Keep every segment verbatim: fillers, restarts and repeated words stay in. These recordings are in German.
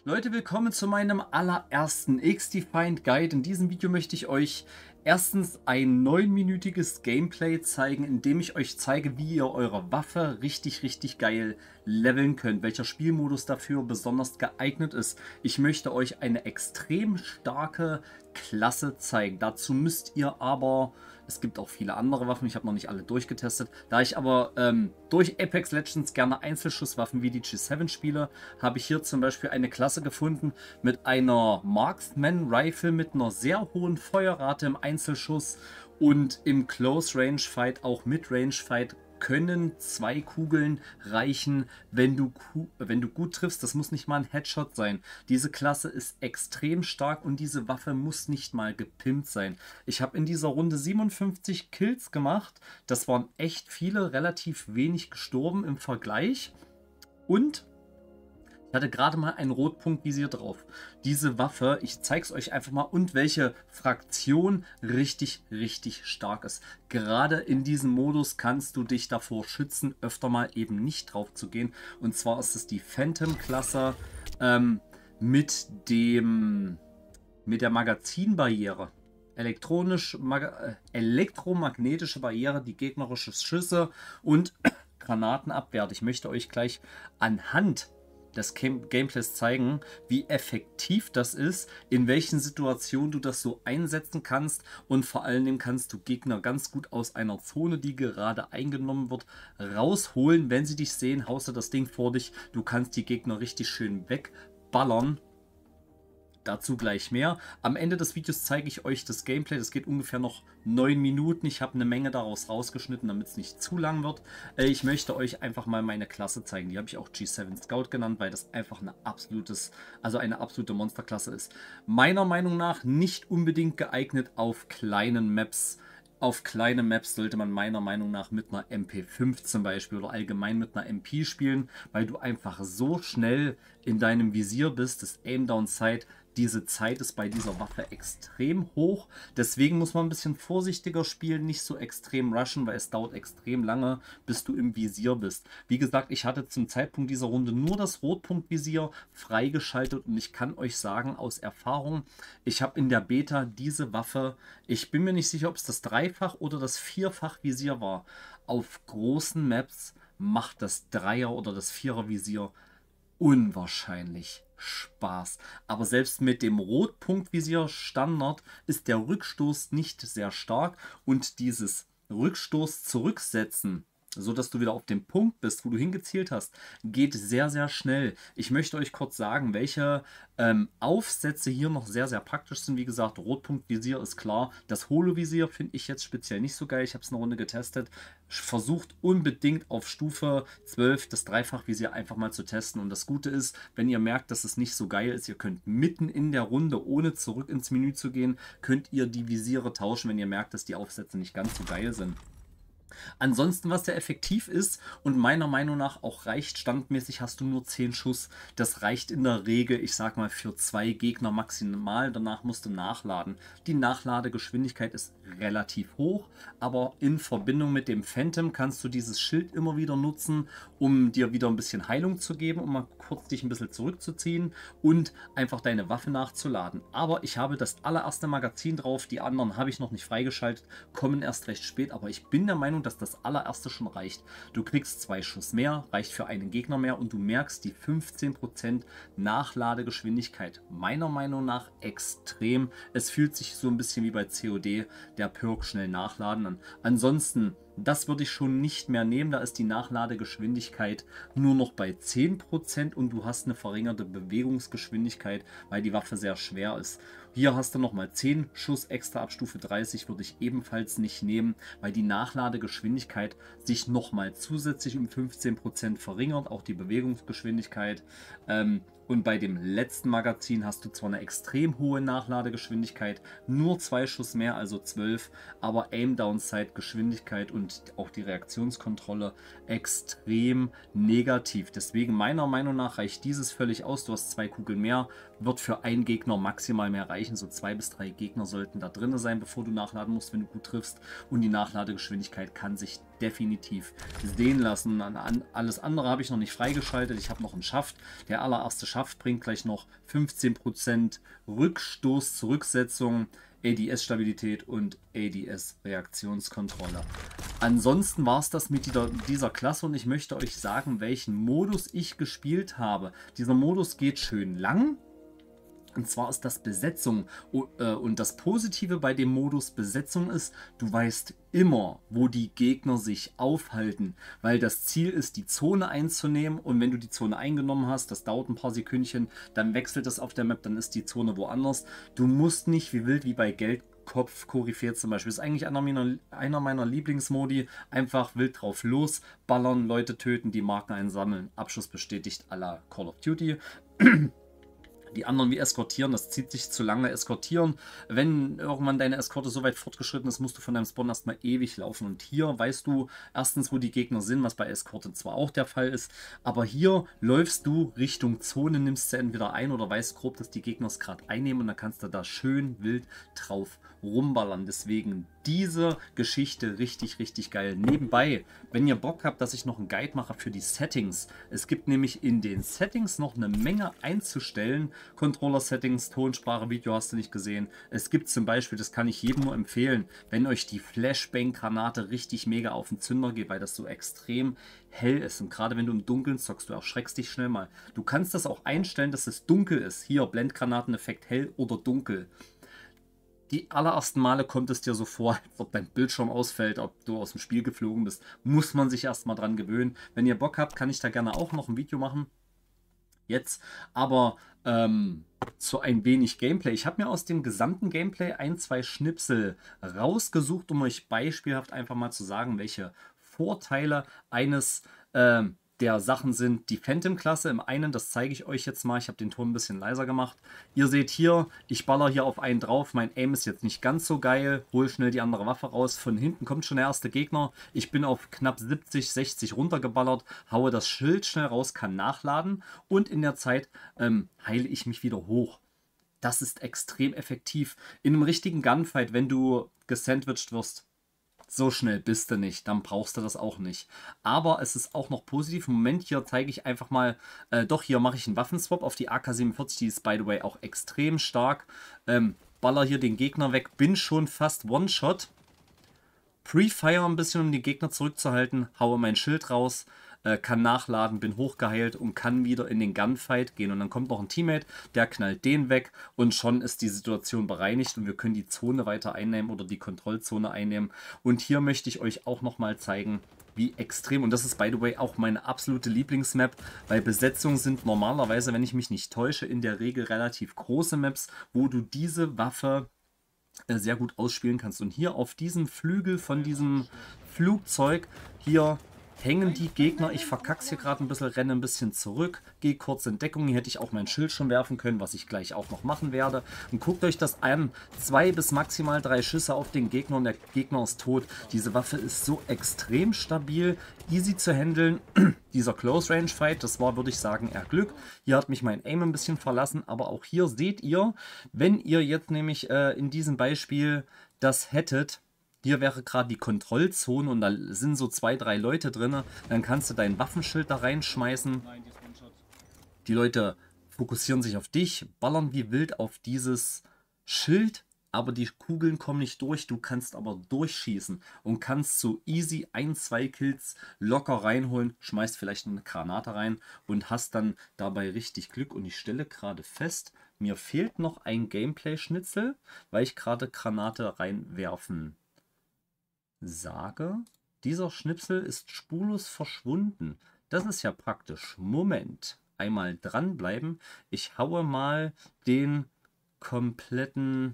Leute, willkommen zu meinem allerersten X-Defined Guide. In diesem Video möchte ich euch erstens ein neunminütiges Gameplay zeigen, in dem ich euch zeige, wie ihr eure Waffe richtig, richtig geil leveln könnt, welcher Spielmodus dafür besonders geeignet ist. Ich möchte euch eine extrem starke Klasse zeigen. Dazu müsst ihr aber, es gibt auch viele andere Waffen, ich habe noch nicht alle durchgetestet, da ich aber ähm, durch Apex Legends gerne Einzelschusswaffen wie die G sieben spiele, habe ich hier zum Beispiel eine Klasse gefunden mit einer Marksman Rifle mit einer sehr hohen Feuerrate im Einzelschuss und im Close Range Fight, auch Mid Range Fight, können zwei Kugeln reichen, wenn du, wenn du gut triffst. Das muss nicht mal ein Headshot sein. Diese Klasse ist extrem stark und diese Waffe muss nicht mal gepimpt sein. Ich habe in dieser Runde siebenundfünfzig Kills gemacht. Das waren echt viele, relativ wenig gestorben im Vergleich. Und ich hatte gerade mal ein Rotpunktvisier drauf. Diese Waffe, ich zeige es euch einfach mal, und welche Fraktion richtig, richtig stark ist. Gerade in diesem Modus kannst du dich davor schützen, öfter mal eben nicht drauf zu gehen. Und zwar ist es die Phantom-Klasse ähm, mit dem mit der Magazinbarriere. Elektronisch, äh, elektromagnetische Barriere, die gegnerische Schüsse und Granaten abwehrt. Ich möchte euch gleich anhand des Gameplays zeigen, wie effektiv das ist, in welchen Situationen du das so einsetzen kannst, und vor allen Dingen kannst du Gegner ganz gut aus einer Zone, die gerade eingenommen wird, rausholen. Wenn sie dich sehen, haust du das Ding vor dich, du kannst die Gegner richtig schön wegballern. Dazu gleich mehr. Am Ende des Videos zeige ich euch das Gameplay. Das geht ungefähr noch neun Minuten. Ich habe eine Menge daraus rausgeschnitten, damit es nicht zu lang wird. Ich möchte euch einfach mal meine Klasse zeigen. Die habe ich auch G sieben Scout genannt, weil das einfach eine absolutes, also eine absolute Monsterklasse ist. Meiner Meinung nach nicht unbedingt geeignet auf kleinen Maps. Auf kleine Maps sollte man meiner Meinung nach mit einer M P fünf zum Beispiel oder allgemein mit einer M P spielen, weil du einfach so schnell in deinem Visier bist. Das Aim Down Sight, diese Zeit ist bei dieser Waffe extrem hoch. Deswegen muss man ein bisschen vorsichtiger spielen, nicht so extrem rushen, weil es dauert extrem lange, bis du im Visier bist. Wie gesagt, ich hatte zum Zeitpunkt dieser Runde nur das Rotpunktvisier freigeschaltet und ich kann euch sagen aus Erfahrung, ich habe in der Beta diese Waffe, ich bin mir nicht sicher, ob es das Dreifach- oder das Vierfach-Visier war. Auf großen Maps macht das Dreier- oder das Vierer-Visier unwahrscheinlich Spaß. Aber selbst mit dem Rotpunktvisier Standard ist der Rückstoß nicht sehr stark und dieses Rückstoß zurücksetzen, so dass du wieder auf dem Punkt bist, wo du hingezielt hast, geht sehr, sehr schnell. Ich möchte euch kurz sagen, welche ähm, Aufsätze hier noch sehr, sehr praktisch sind. Wie gesagt, Rotpunktvisier ist klar. Das Holovisier finde ich jetzt speziell nicht so geil. Ich habe es eine Runde getestet. Versucht unbedingt auf Stufe zwölf das Dreifachvisier einfach mal zu testen. Und das Gute ist, wenn ihr merkt, dass es nicht so geil ist, ihr könnt mitten in der Runde, ohne zurück ins Menü zu gehen, könnt ihr die Visiere tauschen, wenn ihr merkt, dass die Aufsätze nicht ganz so geil sind. Ansonsten, was sehr effektiv ist und meiner Meinung nach auch reicht, standardmäßig hast du nur zehn Schuss. Das reicht in der Regel, ich sag mal, für zwei Gegner maximal. Danach musst du nachladen. Die Nachladegeschwindigkeit ist relativ hoch, aber in Verbindung mit dem Phantom kannst du dieses Schild immer wieder nutzen, um dir wieder ein bisschen Heilung zu geben, um mal kurz dich ein bisschen zurückzuziehen und einfach deine Waffe nachzuladen. Aber ich habe das allererste Magazin drauf, die anderen habe ich noch nicht freigeschaltet, kommen erst recht spät, aber ich bin der Meinung, dass das allererste schon reicht. Du kriegst zwei Schuss mehr, reicht für einen Gegner mehr und du merkst die fünfzehn Prozent Nachladegeschwindigkeit. Meiner Meinung nach extrem. Es fühlt sich so ein bisschen wie bei C O D, der Perk schnell nachladen an. Ansonsten, das würde ich schon nicht mehr nehmen. Da ist die Nachladegeschwindigkeit nur noch bei zehn Prozent und du hast eine verringerte Bewegungsgeschwindigkeit, weil die Waffe sehr schwer ist. Hier hast du nochmal zehn Schuss extra ab Stufe dreißig, würde ich ebenfalls nicht nehmen, weil die Nachladegeschwindigkeit sich nochmal zusätzlich um fünfzehn Prozent verringert, auch die Bewegungsgeschwindigkeit. Ähm, Und bei dem letzten Magazin hast du zwar eine extrem hohe Nachladegeschwindigkeit, nur zwei Schuss mehr, also zwölf, aber Aim-Down-Sight-Geschwindigkeit und auch die Reaktionskontrolle extrem negativ. Deswegen meiner Meinung nach reicht dieses völlig aus. Du hast zwei Kugeln mehr, wird für einen Gegner maximal mehr reichen. So zwei bis drei Gegner sollten da drin sein, bevor du nachladen musst, wenn du gut triffst. Und die Nachladegeschwindigkeit kann sich definitiv sehen lassen. An alles andere habe ich noch nicht freigeschaltet. Ich habe noch einen Schaft. Der allererste Schaft bringt gleich noch fünfzehn Prozent Rückstoß, Zurücksetzung, A D S-Stabilität und A D S-Reaktionskontrolle. Ansonsten war es das mit dieser, dieser Klasse und ich möchte euch sagen, welchen Modus ich gespielt habe. Dieser Modus geht schön lang. Und zwar ist das Besetzung. Und das Positive bei dem Modus Besetzung ist, du weißt immer, wo die Gegner sich aufhalten. Weil das Ziel ist, die Zone einzunehmen. Und wenn du die Zone eingenommen hast, das dauert ein paar Sekündchen, dann wechselt das auf der Map, dann ist die Zone woanders. Du musst nicht wie wild wie bei Geldkopf Koryphäe zum Beispiel. Das ist eigentlich einer meiner, einer meiner Lieblingsmodi. Einfach wild drauf los, ballern, Leute töten, die Marken einsammeln. Abschuss bestätigt à la Call of Duty. Die anderen wie eskortieren, das zieht sich zu lange. Eskortieren, wenn irgendwann deine Eskorte so weit fortgeschritten ist, musst du von deinem Spawn erstmal ewig laufen. Und hier weißt du erstens, wo die Gegner sind, was bei Eskorte zwar auch der Fall ist, aber hier läufst du Richtung Zone, nimmst sie entweder ein oder weißt grob, dass die Gegner es gerade einnehmen und dann kannst du da schön wild drauf rumballern. Deswegen diese Geschichte richtig, richtig geil. Nebenbei, wenn ihr Bock habt, dass ich noch einen Guide mache für die Settings. Es gibt nämlich in den Settings noch eine Menge einzustellen. Controller-Settings, Tonsprache, Video hast du nicht gesehen. Es gibt zum Beispiel, das kann ich jedem nur empfehlen, wenn euch die Flashbang-Granate richtig mega auf den Zünder geht, weil das so extrem hell ist. Und gerade wenn du im Dunkeln zockst, du erschreckst dich schnell mal. Du kannst das auch einstellen, dass es dunkel ist. Hier, Blendgranateneffekt hell oder dunkel. Die allerersten Male kommt es dir so vor, als ob dein Bildschirm ausfällt, ob du aus dem Spiel geflogen bist. Muss man sich erstmal dran gewöhnen. Wenn ihr Bock habt, kann ich da gerne auch noch ein Video machen. Jetzt aber ähm, zu ein wenig Gameplay. Ich habe mir aus dem gesamten Gameplay ein, zwei Schnipsel rausgesucht, um euch beispielhaft einfach mal zu sagen, welche Vorteile eines ähm, der Sachen sind. Die Phantom-Klasse im einen, das zeige ich euch jetzt mal. Ich habe den Ton ein bisschen leiser gemacht. Ihr seht hier, ich baller hier auf einen drauf. Mein Aim ist jetzt nicht ganz so geil. Hol schnell die andere Waffe raus. Von hinten kommt schon der erste Gegner. Ich bin auf knapp siebzig, sechzig runtergeballert. Haue das Schild schnell raus, kann nachladen. Und in der Zeit ähm, heile ich mich wieder hoch. Das ist extrem effektiv. In einem richtigen Gunfight, wenn du gesandwiched wirst, so schnell bist du nicht, dann brauchst du das auch nicht. Aber es ist auch noch positiv. Im Moment hier zeige ich einfach mal, äh, doch hier mache ich einen Waffenswap auf die A K siebenundvierzig, die ist by the way auch extrem stark. Ähm, baller hier den Gegner weg, bin schon fast One-Shot. Pre-Fire ein bisschen, um die Gegner zurückzuhalten, haue mein Schild raus, äh, kann nachladen, bin hochgeheilt und kann wieder in den Gunfight gehen. Und dann kommt noch ein Teammate, der knallt den weg und schon ist die Situation bereinigt und wir können die Zone weiter einnehmen oder die Kontrollzone einnehmen. Und hier möchte ich euch auch nochmal zeigen, wie extrem, und das ist by the way auch meine absolute Lieblingsmap, weil Besetzungen sind normalerweise, wenn ich mich nicht täusche, in der Regel relativ große Maps, wo du diese Waffe sehr gut ausspielen kannst. Und hier auf diesem Flügel von diesem Flugzeug, hier hängen die Gegner. Ich verkack's hier gerade ein bisschen, renne ein bisschen zurück, gehe kurz in Deckung. Hier hätte ich auch mein Schild schon werfen können, was ich gleich auch noch machen werde. Und guckt euch das an. Zwei bis maximal drei Schüsse auf den Gegner und der Gegner ist tot. Diese Waffe ist so extrem stabil, easy zu handeln. Dieser Close Range Fight, das war, würde ich sagen, eher Glück. Hier hat mich mein Aim ein bisschen verlassen, aber auch hier seht ihr, wenn ihr jetzt nämlich äh, in diesem Beispiel das hättet, hier wäre gerade die Kontrollzone und da sind so zwei, drei Leute drin. Dann kannst du dein Waffenschild da reinschmeißen. Die Leute fokussieren sich auf dich, ballern wie wild auf dieses Schild, aber die Kugeln kommen nicht durch. Du kannst aber durchschießen und kannst so easy ein, zwei Kills locker reinholen. Schmeißt vielleicht eine Granate rein und hast dann dabei richtig Glück. Und ich stelle gerade fest, mir fehlt noch ein Gameplay-Schnitzel, weil ich gerade Granate reinwerfen sage. Dieser Schnipsel ist spurlos verschwunden. Das ist ja praktisch. Moment. Einmal dranbleiben. Ich haue mal den kompletten...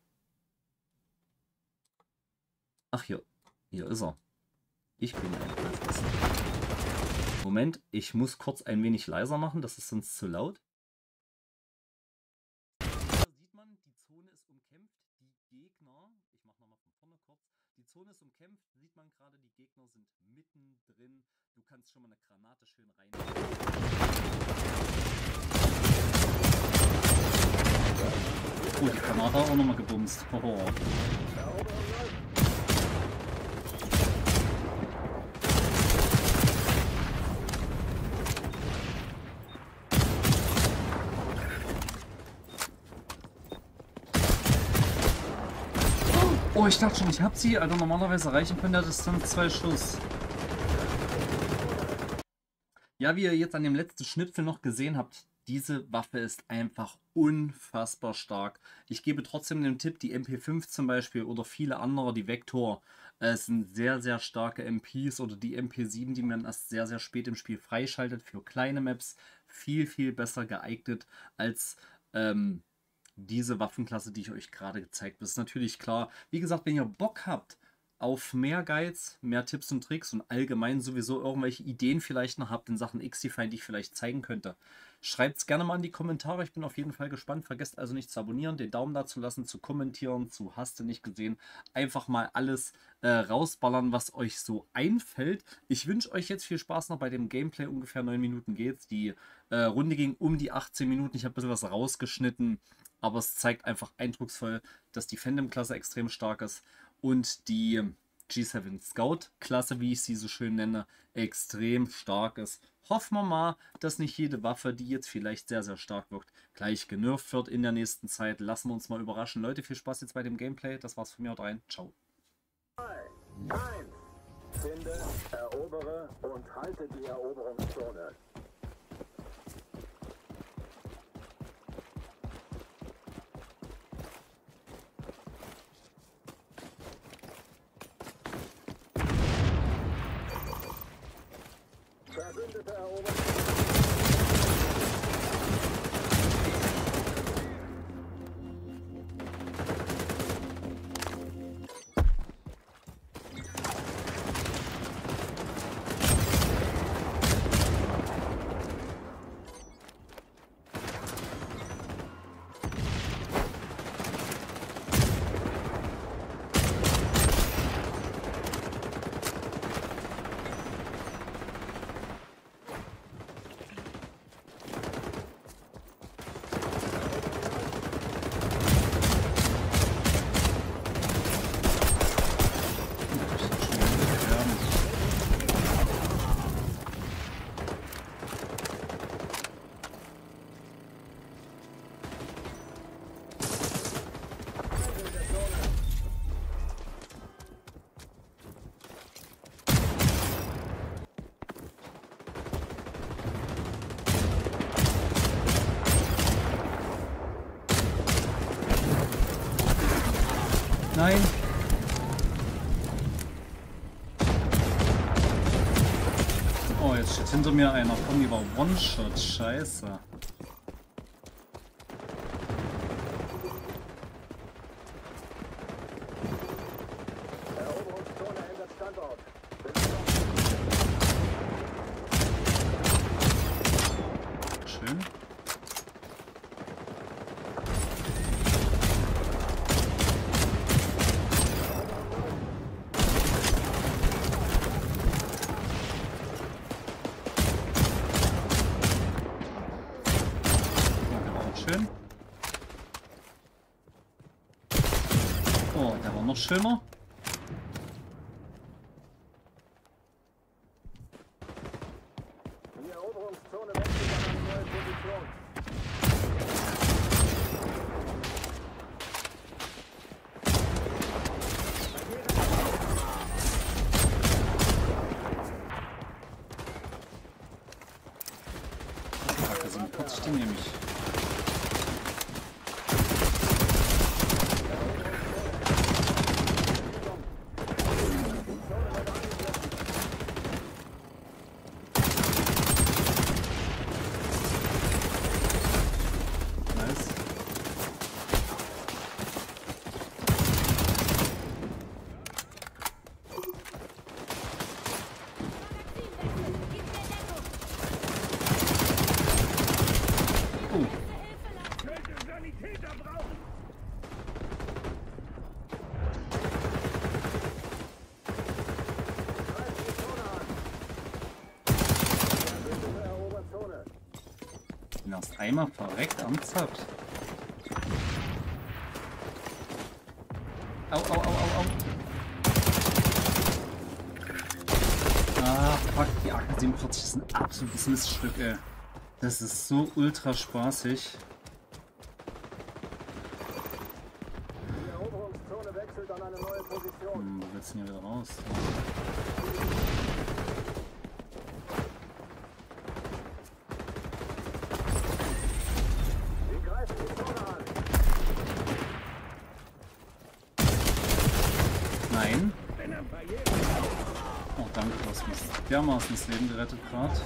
Ach, hier. Hier ist er. Ich bin ein Moment, ich muss kurz ein wenig leiser machen. Das ist sonst zu laut. Die Zone ist umkämpft, sieht man gerade, die Gegner sind mittendrin. Du kannst schon mal eine Granate schön rein. Oh, die Granate auch nochmal gebumst. Oh. Oh, ich dachte schon, ich habe sie. Also normalerweise reichen von der Distanz zwei Schuss. Ja, wie ihr jetzt an dem letzten Schnipsel noch gesehen habt, diese Waffe ist einfach unfassbar stark. Ich gebe trotzdem den Tipp, die M P fünf zum Beispiel oder viele andere, die Vector, äh, sind sehr, sehr starke M Ps oder die M P sieben, die man erst sehr, sehr spät im Spiel freischaltet für kleine Maps, viel, viel besser geeignet als ähm, diese Waffenklasse, die ich euch gerade gezeigt habe. Das ist natürlich klar. Wie gesagt, wenn ihr Bock habt auf mehr Guides, mehr Tipps und Tricks und allgemein sowieso irgendwelche Ideen vielleicht noch habt in Sachen X-Defined, die ich vielleicht zeigen könnte, schreibt es gerne mal in die Kommentare. Ich bin auf jeden Fall gespannt. Vergesst also nicht zu abonnieren, den Daumen da zu lassen, zu kommentieren, zu hast du nicht gesehen. Einfach mal alles äh, rausballern, was euch so einfällt. Ich wünsche euch jetzt viel Spaß noch bei dem Gameplay. Ungefähr neun Minuten geht's. Die äh, Runde ging um die achtzehn Minuten. Ich habe ein bisschen was rausgeschnitten, aber es zeigt einfach eindrucksvoll, dass die Phantom-Klasse extrem stark ist und die G sieben Scout-Klasse, wie ich sie so schön nenne, extrem stark ist. Hoffen wir mal, dass nicht jede Waffe, die jetzt vielleicht sehr, sehr stark wirkt, gleich genervt wird in der nächsten Zeit. Lassen wir uns mal überraschen. Leute, viel Spaß jetzt bei dem Gameplay. Das war's von mir. Haut rein. Ciao. eins. Finde, erobere und halte die Eroberungszone. Verbündete erobern. Nein. Oh, jetzt steht hinter mir einer. Komm, die war One-Shot. Scheiße. Eroberungszone ändert Standort. Schön. Schön. Oh, der war noch schöner. Die Eroberungszone wechselt an eine neue Position. Kacke, siebenundvierzig, den nehme ich. bin erst einmal verreckt, ernsthaft. Au, au, au, au, au. Ah, fuck, die A K siebenundvierzig ist ein absolutes Miststück, ey. Das ist so ultra spaßig. Die Eroberungszone wechselt an eine neue willst du denn hier wieder raus? Sie greifen die Zone an. Nein. Oh, danke, du hast mich dermaßen das Leben gerettet gerade.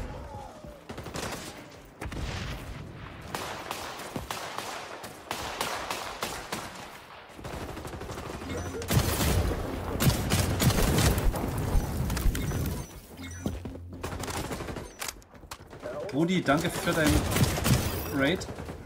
Rudi, danke für dein Raid.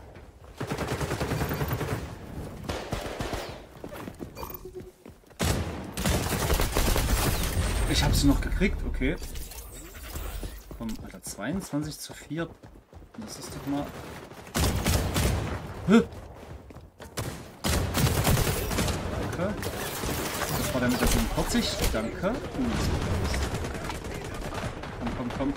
Ich habe sie noch gekriegt, okay. Komm, Alter, zweiundzwanzig zu vier. Das ist doch mal... Hä? Danke. Das war der mit der siebenundvierzig. Danke. Uh, komm, komm, komm.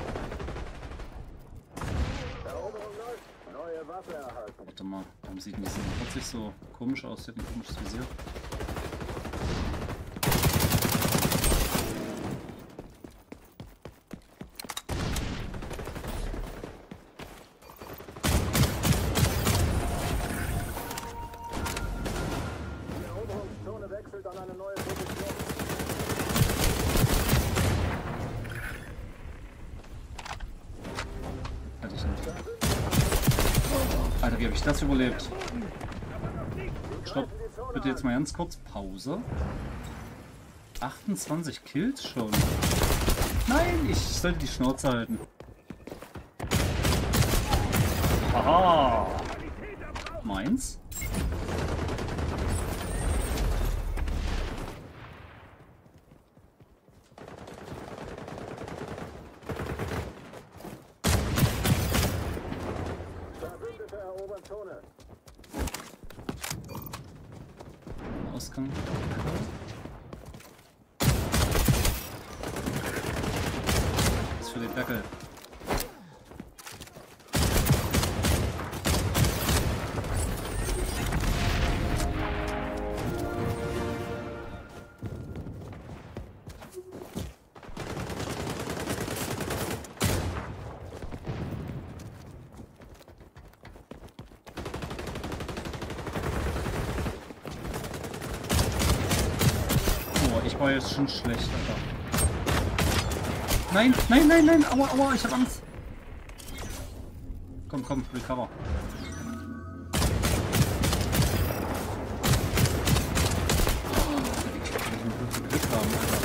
Warte mal, warum sieht die siebenundvierzig so komisch aus? Sie hat ein komisches Visier. Die Eroberungszone wechselt an eine neue Position. Hatte ich nicht. Alter, wie habe ich das überlebt? Stopp, bitte jetzt mal ganz kurz Pause. achtundzwanzig Kills schon. Nein, ich sollte die Schnauze halten. Haha. Meins? Verbündete erobern Zone. Ausgang. Das ist für den Dackel. Ich war jetzt schon schlecht, Alter. Nein, nein, nein, nein, aua, aua, ich hab Angst. Komm, komm, recover. Glück haben, Alter.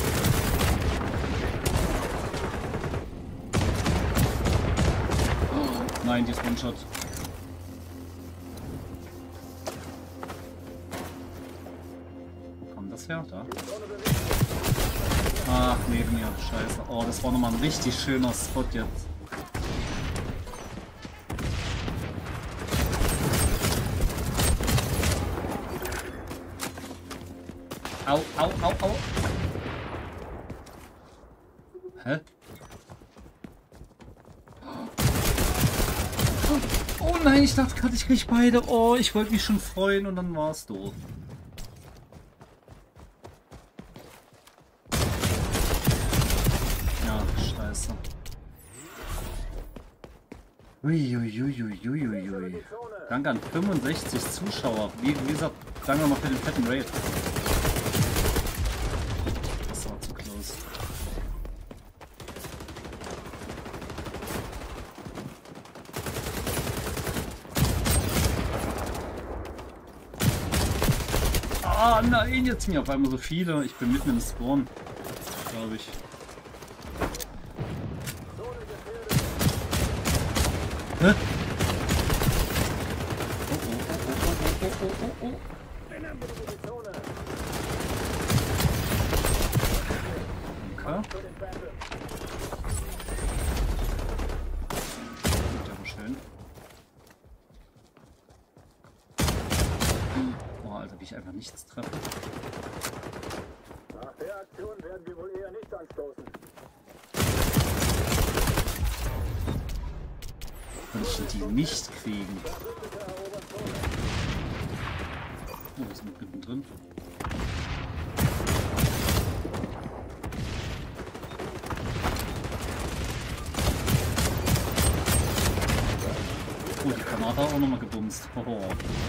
Nein, die ist One-Shot. Wo kommt das her? Da. Ach, neben mir. Scheiße. Oh, das war nochmal ein richtig schöner Spot jetzt. Au, au, au, au. Hä? Oh nein, ich dachte gerade, ich krieg beide. Oh, ich wollte mich schon freuen und dann war es doof. Ja, scheiße. Uiuiuiuiuiui. Danke an fünfundsechzig Zuschauer. Wie, wie gesagt, danke nochmal für den fetten Raid. Das war zu close. Ah nein, jetzt sind mir auf einmal so viele. Ich bin mitten im Spawn, glaube ich. Hä? Oh, oh, oh, oh, oh, oh, oh, oh. Okay. Gut, aber schön. Oh, Alter, wie ich einfach nichts treffe. Nach der Aktion werden wir wohl eher nicht anstoßen. Kann ich die nicht kriegen? Oh, wir sind mittendrin. Danach hat er auch nochmal gebumst. Hoho.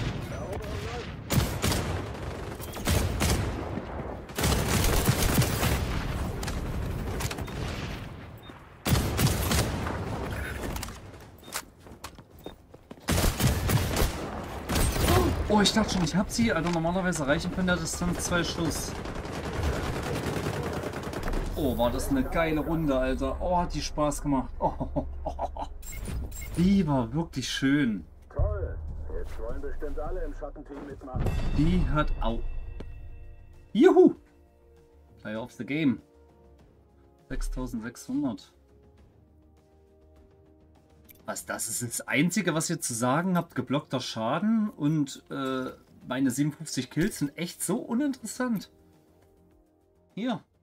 Oh, ich dachte schon, ich hab sie. Also normalerweise reichen von der Distanz zwei Schuss. Oh, war das eine geile Runde, Alter. Oh, hat die Spaß gemacht. Oh, oh, oh, oh. Die war wirklich schön. Toll. Jetzt wollen bestimmt alle im Schattenteam mitmachen. Die hat auch... Juhu! Player of the Game. sechstausendsechshundert. Was, das ist das Einzige, was ihr zu sagen habt? Geblockter Schaden und äh, meine siebenundfünfzig Kills sind echt so uninteressant. Hier.